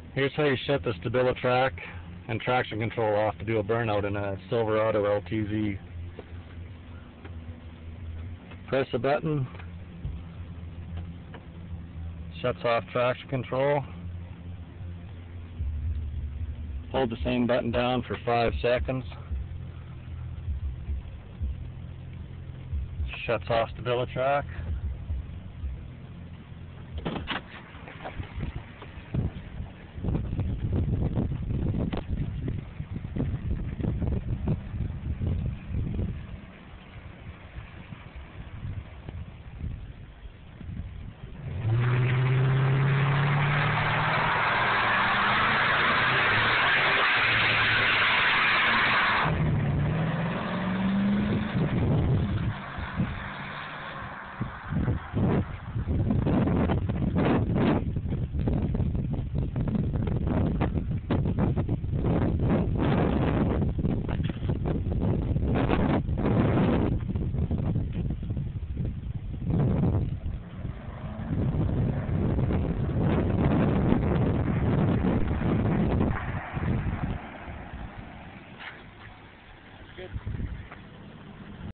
Here's how you shut the stabilitrak and traction control off to do a burnout in a Silverado LTZ. Press the button, shuts off traction control. Hold the same button down for 5 seconds. Shuts off stabilitrak.